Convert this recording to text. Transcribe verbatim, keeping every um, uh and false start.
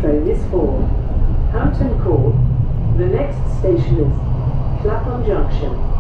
train is for Hampton Court. The next station is Clapham Junction.